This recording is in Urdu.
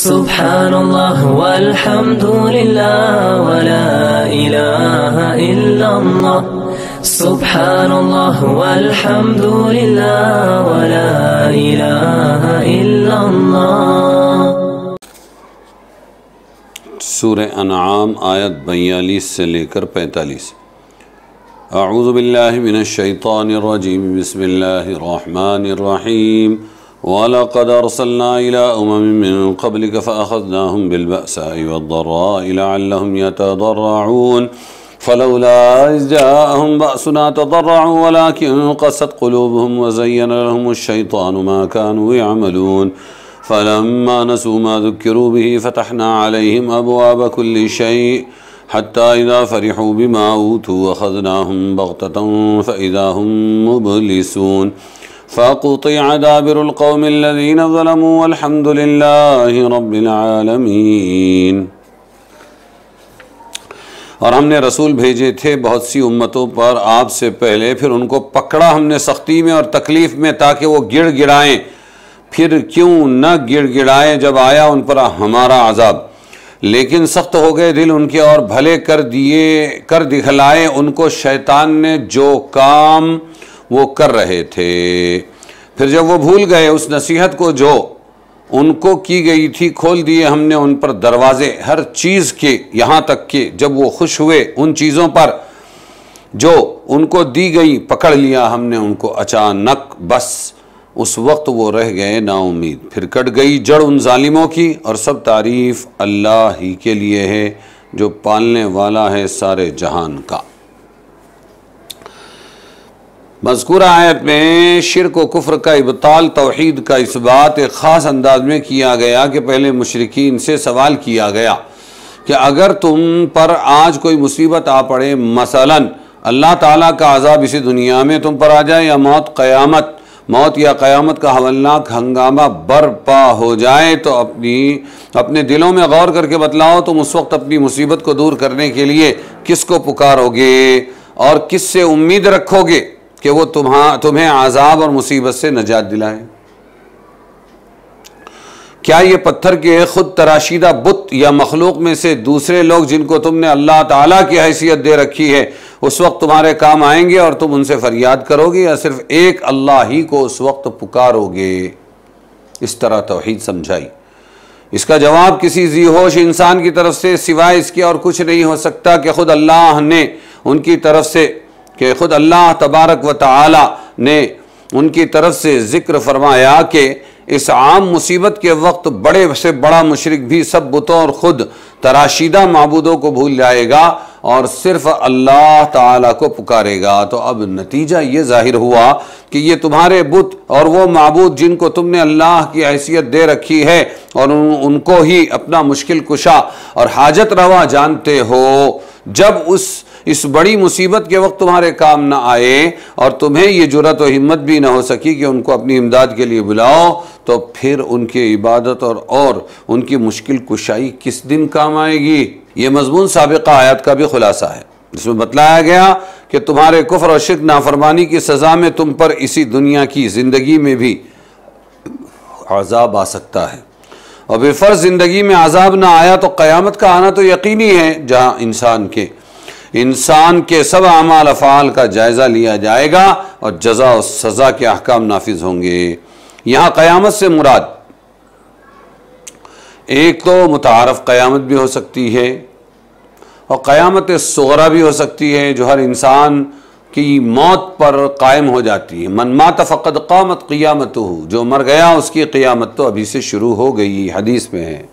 سبحان اللہ والحمد للہ ولا الہ الا اللہ سبحان اللہ والحمد للہ ولا الہ الا اللہ۔ سورہ انعام آیت 42 سے لے کر 45۔ اعوذ باللہ من الشیطان الرجیم، بسم اللہ الرحمن الرحیم۔ وَلَقَدْ أَرْسَلْنَا إِلَىٰ أُمَمٍ مِّن قَبْلِكَ فَأَخَذْنَاهُمْ بِالْبَأْسَاءِ وَالضَّرَّاءِ لَعَلَّهُمْ يَتَضَرَّعُونَ فَلَوْلَا إِذْ جَاءَهُمْ بَأْسُنَا تَضَرَّعُوا وَلَٰكِن قَسَتْ قُلُوبُهُمْ وَزَيَّنَ لَهُمُ الشَّيْطَانُ مَا كَانُوا يَعْمَلُونَ فَلَمَّا نَسُوا مَا ذُكِّرُوا بِهِ فَتَحْنَا عَلَيْهِمْ أَبْوَابَ كُلِّ شَيْءٍ حَتَّىٰ إِذَا فَرِحُوا بِمَا أُوتُوا أَخَذْنَاهُمْ بَغْتَةً فَإِذَا هُم مُّبْلِسُونَ فَقُطِعَ دَابِرُ الْقَوْمِ الَّذِينَ ظَلَمُوا وَالْحَمْدُ لِلَّهِ رَبِّ الْعَالَمِينَ۔ اور ہم نے رسول بھیجے تھے بہت سی امتوں پر آپ سے پہلے، پھر ان کو پکڑا ہم نے سختی میں اور تکلیف میں تاکہ وہ گڑ گڑائیں، پھر کیوں نہ گڑ گڑائیں جب آیا ان پر ہمارا عذاب، لیکن سخت ہو گئے دل ان کے اور بھلے کر دکھلائے ان کو شیطان نے جو کام وہ کر رہے تھے۔ پھر جب وہ بھول گئے اس نصیحت کو جو ان کو کی گئی تھی، کھول دیے ہم نے ان پر دروازے ہر چیز کے، یہاں تک کہ جب وہ خوش ہوئے ان چیزوں پر جو ان کو دی گئی، پکڑ لیا ہم نے ان کو اچانک، بس اس وقت وہ رہ گئے نا امید، پھر کٹ گئی جڑ ان ظالموں کی، اور سب تعریف اللہ ہی کے لیے ہے جو پالنے والا ہے سارے جہان کا۔ مذکورہ آیت میں شرک و کفر کا ابطال، توحید کا اس بات ایک خاص انداز میں کیا گیا کہ پہلے مشرکین سے سوال کیا گیا کہ اگر تم پر آج کوئی مصیبت آ پڑے، مثلا اللہ تعالیٰ کا عذاب اسی دنیا میں تم پر آ جائے، یا موت یا قیامت کا ہولناک ہنگامہ برپا ہو جائے، تو اپنے دلوں میں غور کر کے بتلاؤ تم اس وقت اپنی مصیبت کو دور کرنے کے لیے کس کو پکارو گے اور کس سے امید رکھو گے کہ وہ تمہیں عذاب اور مصیبت سے نجات دلائے؟ کیا یہ پتھر کے خود تراشیدہ بت یا مخلوق میں سے دوسرے لوگ جن کو تم نے اللہ تعالیٰ کی حیثیت دے رکھی ہے اس وقت تمہارے کام آئیں گے اور تم ان سے فریاد کرو گے، یا صرف ایک اللہ ہی کو اس وقت پکارو گے؟ اس طرح توحید سمجھائی۔ اس کا جواب کسی ذی ہوش انسان کی طرف سے سوائے اس کے اور کچھ نہیں ہو سکتا کہ خود اللہ نے ان کی طرف سے، کہ خود اللہ تبارک و تعالی نے ان کی طرف سے ذکر فرمایا کہ اس عام مصیبت کے وقت بڑے سے بڑا مشرک بھی سب بتوں اور خود تراشیدہ معبودوں کو بھول جائے گا اور صرف اللہ تعالی کو پکارے گا۔ تو اب نتیجہ یہ ظاہر ہوا کہ یہ تمہارے بت اور وہ معبود جن کو تم نے اللہ کی حیثیت دے رکھی ہے اور ان کو ہی اپنا مشکل کشا اور حاجت روا جانتے ہو، جب اس بڑی مصیبت کے وقت تمہارے کام نہ آئے اور تمہیں یہ جرأت و ہمت بھی نہ ہو سکی کہ ان کو اپنی امداد کے لیے بلاؤ، تو پھر ان کی عبادت اور ان کی مشکل کشائی کس دن کام آئے گی؟ یہ مضمون سابقہ آیات کا بھی خلاصہ ہے، جس میں بتلایا گیا کہ تمہارے کفر اور شرک نافرمانی کی سزا میں تم پر اسی دنیا کی زندگی میں بھی عذاب آ سکتا ہے، اور بفرض زندگی میں عذاب نہ آیا تو قیامت کا آنا تو یقینی ہے، جہاں انسان کے سب اعمال افعال کا جائزہ لیا جائے گا اور جزا و سزا کے احکام نافذ ہوں گے۔ یہاں قیامت سے مراد ایک تو متعارف قیامت بھی ہو سکتی ہے اور قیامت صغریٰ بھی ہو سکتی ہے جو ہر انسان کی موت پر قائم ہو جاتی ہے۔ من مات فقد قامت قیامتہ، جو مر گیا اس کی قیامت تو ابھی سے شروع ہو گئی، حدیث میں ہے۔